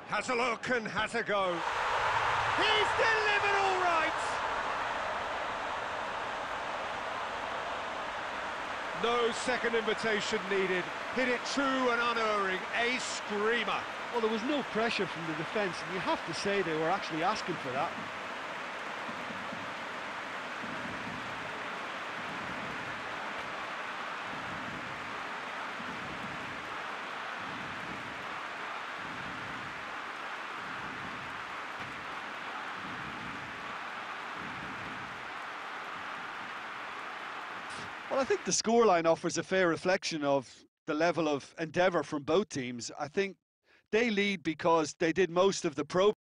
Has a look and has a go. He's delivered all right! No second invitation needed. Hit it true and unerring. A screamer. Well, there was no pressure from the defence, and you have to say they were actually asking for that. Well, I think the scoreline offers a fair reflection of the level of endeavour from both teams. I think they lead because they did most of the